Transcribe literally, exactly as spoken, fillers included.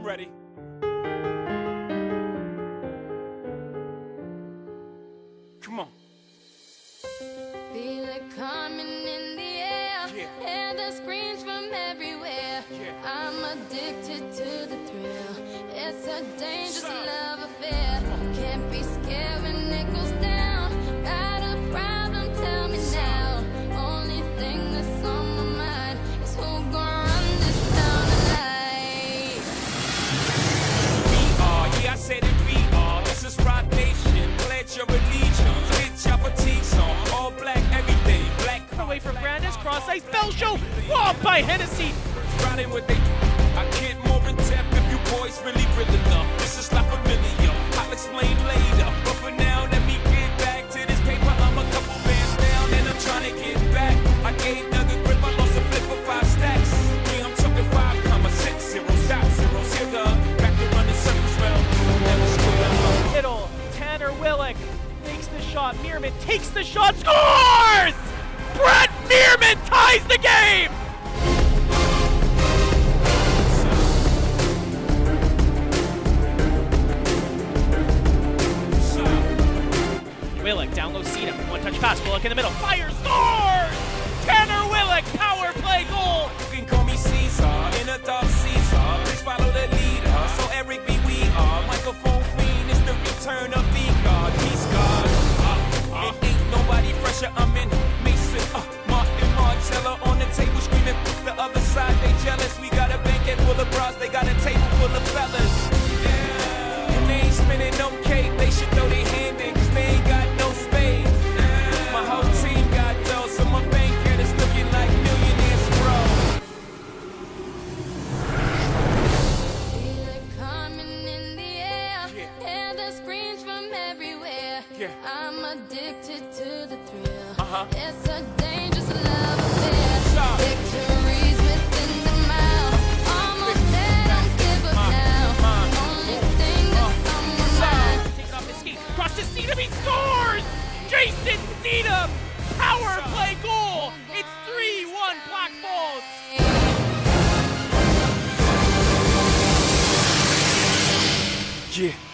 ready. Come on. Feel it coming in the air, Yeah. hear the screams from everywhere. Yeah. I'm addicted to the thrill. It's a dangerous Son. love affair. Can't be scared when it goes down. Got a problem? Tell me now. Only thing that's on my mind is who gon' run this town tonight. We are, yeah, I said it, we are. This is Rock Nation. Pledge your allegiance. Get your fatigues on. All black every day. Black Away from Brandes, cross ice, Bell show, robbed by Hennessy. riding with they. I get more in depth if you boys really real enough. This is not familiar. I'll explain later. But for now, let me get back to this paper. I'm a couple bands down and I'm trying to get back. I gave Doug a grip, I lost a flip for five stacks. Yeah, I'm talking five comma six zeros, out zeros. Here the back to running circles, well, never square. Kittle, Tanner Willick makes the shot, Meerman takes the shot, scores! Brett Meerman ties the game! Willick, down low, Cena, one-touch pass, Willick in the middle, fire, scores! Tanner Willick, power play goal! You can call me Caesar, in a dark Caesar. Please follow the leader. So Eric B. We are microphone queen. It's the return of the God. He's God. Uh, uh, it ain't nobody fresher. I'm in Mason, uh, Martin Marcella on the table screaming. The other side they jealous. We got a banquet full of bras. They got a table full of fellas. Yeah. And they ain't spinning no cake. They should throw their hand in 'cause they ain't got no space. Yeah. My whole team got dough, so my bank account is looking like millionaires, bro. Feel it coming in the air, Yeah. hear the screams from everywhere. Yeah. I'm addicted to the thrill. Uh-huh. It's a dangerous love affair. Stop. Victories within the mile. Almost there, don't give up Uh, now. uh, Only thing that's on my mind. Takes off his skate, cross to Cedam, he scores! Jason Cedam, power play goal! It's three one Blackfalds! Yeah.